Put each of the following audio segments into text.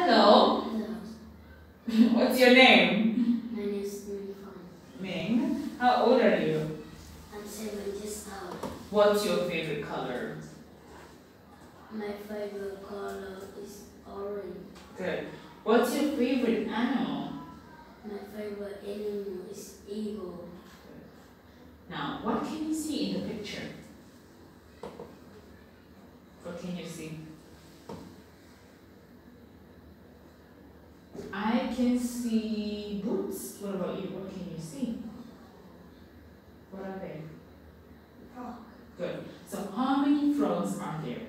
Hello. Hello. What's your name? My name is Ming. How old are you? I'm 7 years old. What's your favorite color? My favorite color is orange. Good. What's your favorite animal? My favorite animal is eagle. Now, what can you see in the picture? What can you see? I can see boots. What about you? What can you see? What are they? Frog. Good. So how many frogs are there?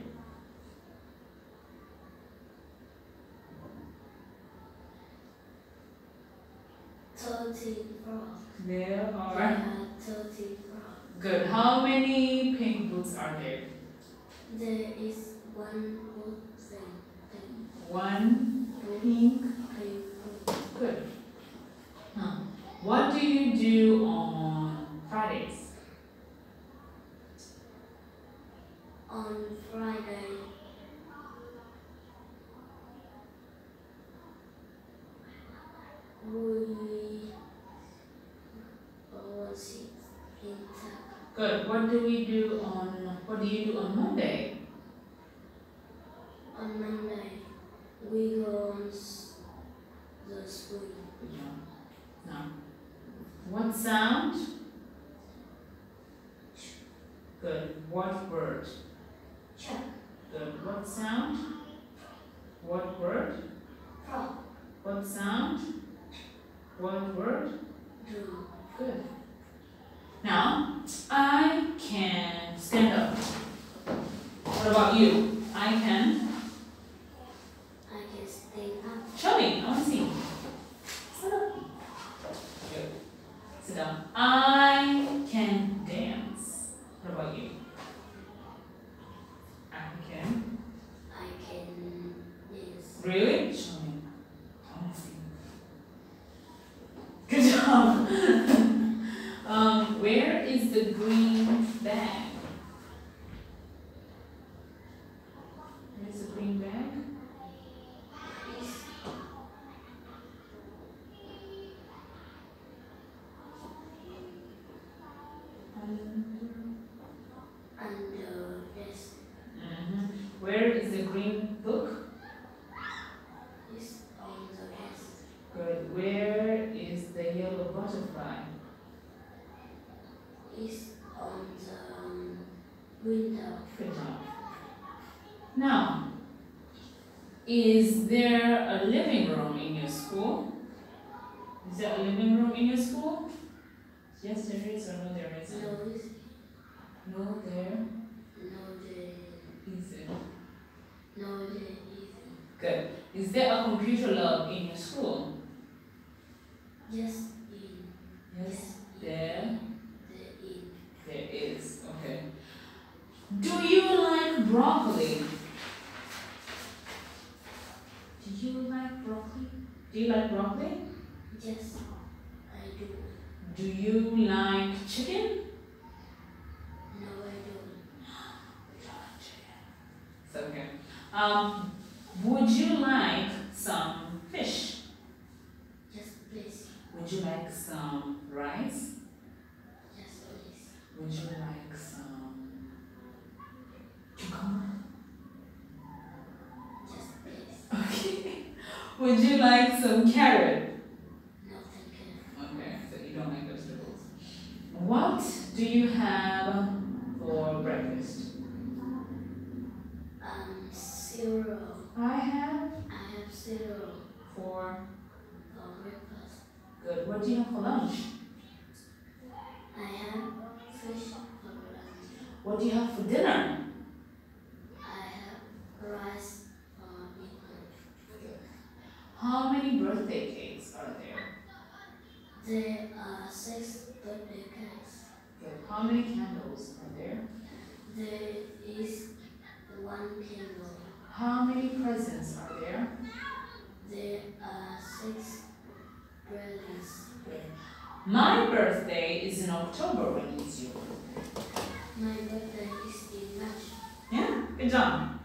30 frogs. There are. There are 30 frogs. Good. How many pink boots are there? There is one good thing. One pink. Good. What do you do on Fridays? On Friday, we sit in town. Good. What do you do on Monday? On Monday, we go on the school. Good job. Now, what sound? Good. What word? Chuck. Good. What sound? What word? Frog. What sound? What word? Drum. Good. Now, I can stand up. What about you? I can. Stand up. Show me. I want to see. Stand up. Good. Sit down. I can dance. What about you? I can. Yes. Really? Show me. I want to see. Good job. Where is the green bag? Where's the green bag? Under desk. Where is the green book? Is on the desk. Good. Where is the yellow butterfly? Is on the window. Good job. Now, is there a living room in your school? Is there a living room in your school? Yes, there is, or no, there isn't? No, No, there no, there isn't. no, there isn't. Good. Is there a computer lab in your school? Yes, Yes, there. there is. There is. Okay. Do you like broccoli? Do you like broccoli? Do you like broccoli? Yes, I do. Do you like chicken? No, I don't. You don't like chicken. It's okay. Would you like some fish? Yes, please. Would you like some rice? Yes, please. Would you like some cucumber? Yes, please. Okay. Would you like some carrot? No, thank you. Okay, so you don't like vegetables. What do you have for breakfast? Cereal. I have I have cereal for for breakfast. good. What do you have for lunch? I have fish for lunch. What do you have for dinner? I have rice for midnight. How many birthday cakes are there? There are 6 birthday cakes. Good. How many candles are there? There is 1 candle. How many presents are there? There are 6 presents. Good. My birthday is in October. When is your birthday? My birthday is in March. Yeah, good job.